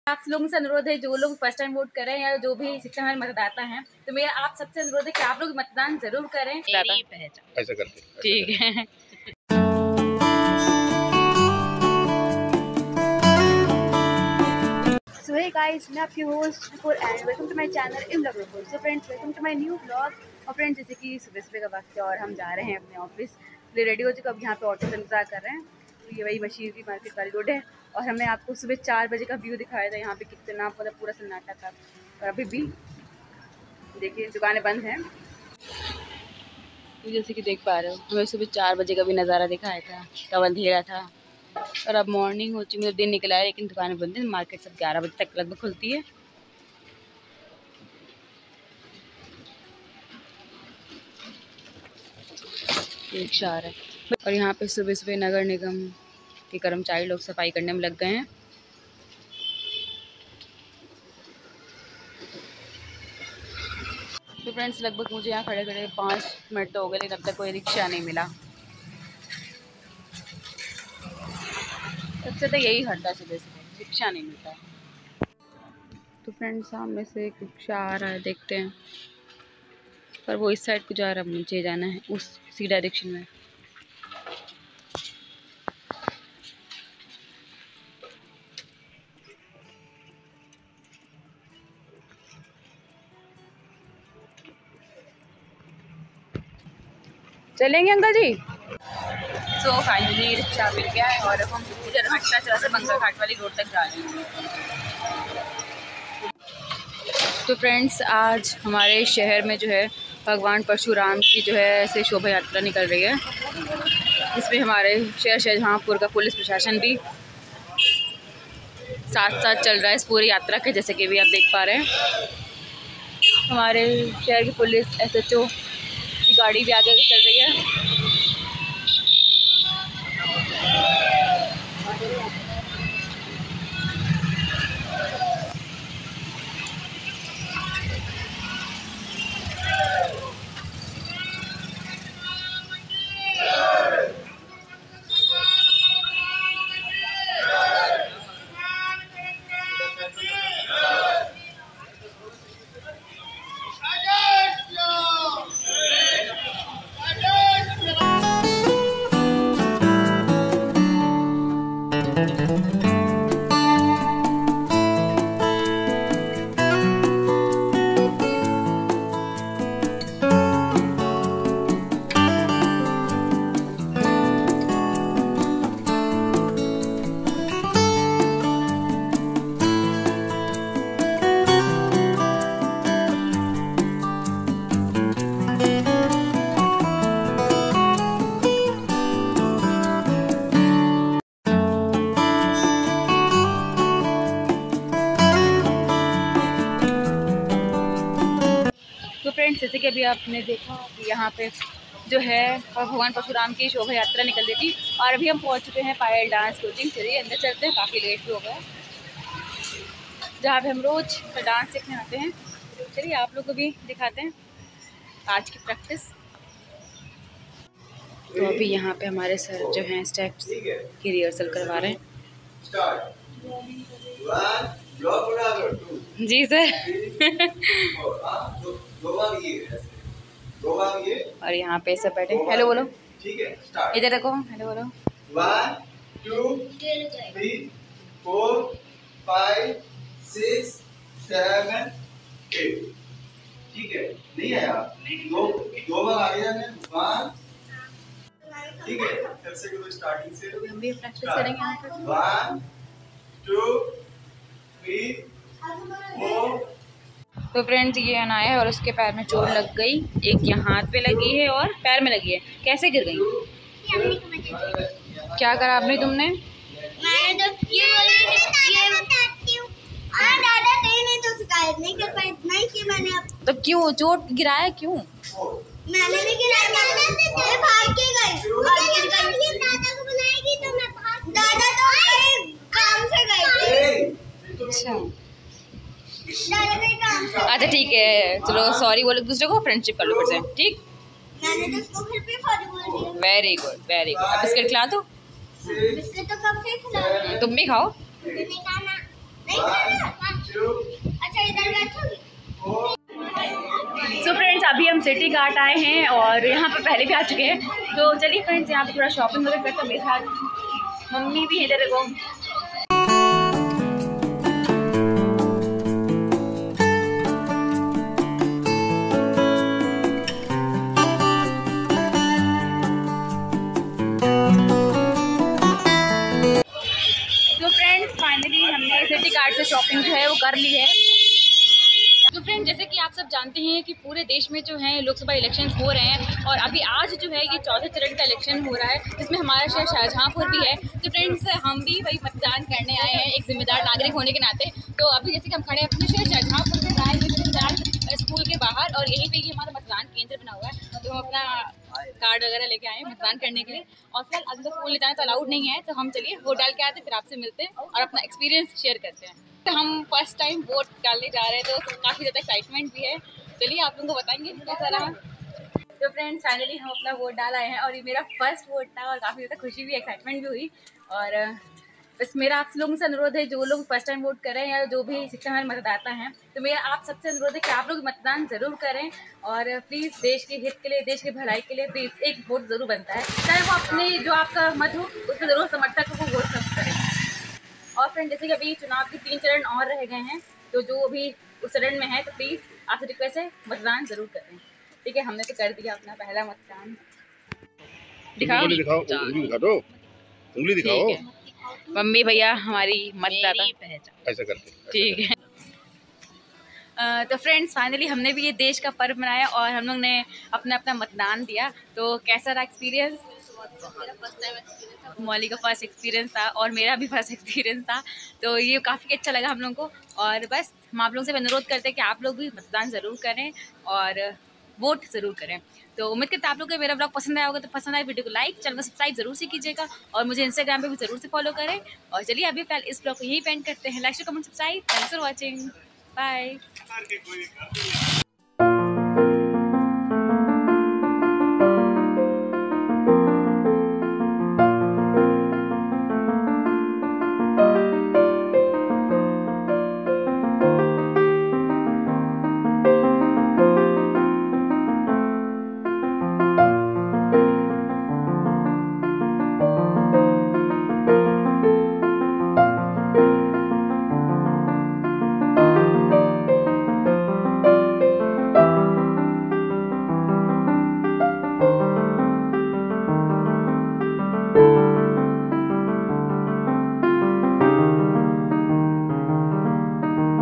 आप लोगों से अनुरोध है, जो लोग फर्स्ट टाइम वोट करें या जो भी शिक्षा हमारे मतदाता हैं, तो मेरा आप सबसे अनुरोध है कि आप लोग मतदान जरूर करें। ऐसा करते ठीक है। So hey guys, मैं आपकी होस्ट रिपोर and welcome to my channel in blog report. So friends, welcome to my new blog. और फ्रेंड्स, जैसे कि सुबह सुबह का वक्त है और हम जा रहे हैं अपने ऑफिस लिए, रेडी हो चुके। अब यहाँ पे ऑटो का इंतजार कर रहे हैं। तो ये वही मशीनरी मार्केट वाली रोड है और हमने आपको सुबह 4 बजे का व्यू दिखाया था। यहाँ पे कितना मतलब पूरा सन्नाटा था और अभी भी देखिए दुकानें बंद हैं। जैसे कि देख पा रहे हो, हमें सुबह 4 बजे का भी नज़ारा दिखाया था, तब अंधेरा था और अब मॉर्निंग हो चुकी है, दिन निकला है लेकिन दुकानें बंद हैं। मार्केट सब 11 बजे तक लगभग खुलती है। रिक्शा आ रहा है और यहाँ पे सुबह सुबह नगर निगम के कर्मचारी लोग सफाई करने में लग गए हैं। तो फ्रेंड्स, लगभग मुझे यहाँ खड़े खड़े 5 मिनट तो हो गए, लेकिन अब तक कोई रिक्शा नहीं मिला। सबसे तो यही हटता सुबह सुबह, रिक्शा नहीं मिलता। तो फ्रेंड्स, सामने से एक रिक्शा आ रहा है, देखते हैं। पर वो इस साइड को जा रहा है, मुझे जाना है उसी डायरेक्शन में। चलेंगे अंकल जी? तो फाइनली रिक्शा मिल गया है और अब हम इधर हटता चला से बंगा घाट वाली रोड तक जा रहे हैं। तो फ्रेंड्स, आज हमारे शहर में जो है भगवान परशुराम की जो है ऐसे शोभा यात्रा निकल रही है, जिसमें हमारे शहर शाहजहाँपुर का पुलिस प्रशासन भी साथ साथ चल रहा है इस पूरी यात्रा के। जैसे कि भी आप देख पा रहे हैं, हमारे शहर की पुलिस SHO की गाड़ी भी आगे चल रही है। तो फ्रेंड्स, जैसे कि अभी आपने देखा कि यहाँ पे जो है भगवान परशुराम की शोभा यात्रा निकल रही थी और अभी हम पहुँच चुके हैं पायल डांस कोचिंग। चलिए अंदर चलते हैं, काफ़ी लेट भी हो गया, जहाँ पे हम रोज़ डांस सीखने आते हैं। चलिए आप लोग को भी दिखाते हैं आज की प्रैक्टिस। तो अभी यहाँ पे हमारे सर जो हैं स्टेप्स की रिहर्सल करवा रहे हैं। जी सर। और यहाँ पे सब बैठे, हेलो बोलो, इधर देखो, हेलो बोलो। 1 2 3 4 5 6 7 8। ठीक है, नहीं आया, दो बार आगे जाना है। 1, ठीक है, फिर से करो स्टार्टिंग से। हम भी प्रैक्टिस करेंगे यहाँ पे। 1 2 3 4। तो फ्रेंड्स, ये अनाया है और उसके पैर में चोट लग गई, एक यहाँ हाथ पे लगी है और पैर में लगी है। कैसे गिर गई? क्या करा आपने तुमने? मैंने तो ये दादा नहीं तो शिकायत नहीं कर पाई, नहीं कि मैंने। तो क्यों चोट गिराया, क्यों? मैंने नहीं गिराया, मैं भाग के गई और गिर गई। दादा को बुलाएगी तो मैं भाग। दादा तो काम से गए थे। अच्छा दादा कहीं काम से। अच्छा ठीक है, चलो सॉरी बोलो एक दूसरे को, फ्रेंडशिप कर लो फिर से। ठीक, मैंने तो उसको फिर भी सॉरी बोल दिया। Very good very good. अब बिस्किट खिला दो। बिस्किट तो कब से खिला? तुम भी खाओ। नहीं खाना, नहीं खाना। अच्छा इधर बैठोगे। सो फ्रेंड्स अभी हम सिटी घाट आए हैं और यहाँ पर पहले भी आ चुके हैं। तो चलिए फ्रेंड्स यहाँ पे थोड़ा शॉपिंग वगैरह करते हैं। मेरे साथ मम्मी भी इधर देखो। तो फ्रेंड्स फाइनली हमने सिटी घाट से शॉपिंग जो है वो कर ली है। तो फ्रेंड जैसे कि आप सब जानते हैं कि पूरे देश में जो है लोकसभा इलेक्शंस हो रहे हैं और अभी आज जो है ये 14 चरण का इलेक्शन हो रहा है जिसमें हमारा शहर शाहजहाँपुर भी है। तो फ्रेंड्स हम भी वही मतदान करने आए हैं एक जिम्मेदार नागरिक होने के नाते। तो अभी जैसे कि हम खड़े हैं अपने शहर शाहजहाँपुर में राय स्कूल के बाहर और यहीं पे ही हमारा मतदान केंद्र बना हुआ है। तो हम अपना कार्ड वगैरह लेके आए मतदान करने के लिए और फिर अंदर फोन ले जाना तो अलाउड नहीं है। तो हम चलिए वोट डाल के आते फिर आपसे मिलते हैं और अपना एक्सपीरियंस शेयर करते हैं। तो हम फर्स्ट टाइम वोट डालने जा रहे हैं तो काफ़ी ज़्यादा एक्साइटमेंट भी है। चलिए आप लोगों को बताएंगे कैसा रहा। तो फ्रेंड्स फाइनली हम अपना वोट डाल आए हैं और ये मेरा फर्स्ट वोट था और काफ़ी ज़्यादा खुशी भी एक्साइटमेंट भी हुई। और बस मेरा आप लोगों से अनुरोध है जो लोग फर्स्ट टाइम वोट करें या जो भी शिक्षा में मतदाता हैं तो मेरा आप सबसे अनुरोध है कि आप लोग मतदान ज़रूर करें और प्लीज़ देश के हित के लिए देश की भलाई के लिए प्लीज़ एक वोट ज़रूर बनता है। चाहे वो अपने जो आपका मत हो उसमें ज़रूर समर्थक को वोट सब करें। और फ्रेंड जैसे कि अभी चुनाव के 3 चरण और रह गए हैं तो जो अभी उस चरण में है तो प्लीज़ आपसे रिक्वेस्ट है मतदान ज़रूर करें। ठीक है हमने तो कर दिया अपना पहला मतदान। दिखाओ उंगली दिखा दो, उंगली दिखाओ। मम्मी भैया हमारी मतदाता ऐसा करके ठीक है। तो फ्रेंड्स फाइनली हमने भी ये देश का पर्व मनाया और हम लोग ने अपना अपना मतदान दिया। तो कैसा रहा एक्सपीरियंस? मेरा फर्स्ट टाइम एक्सपीरियंस था। मौली का फर्स्ट एक्सपीरियंस था और मेरा भी फर्स्ट एक्सपीरियंस था। तो ये काफ़ी अच्छा लगा हम लोगों को और बस हम आप लोगों से अनुरोध करते हैं कि आप लोग भी मतदान ज़रूर करें और वोट ज़रूर करें। तो उम्मीद करते हैं आप लोगों को मेरा ब्लॉग पसंद आया होगा। तो पसंद आए वीडियो को लाइक चैनल को सब्सक्राइब जरूर से कीजिएगा और मुझे इंस्टाग्राम पे भी ज़रूर से फॉलो करें। और चलिए अभी फिलहाल इस ब्लॉग को यहीं पेंड करते हैं। Like comment subscribe. Thanks for watching. Bye.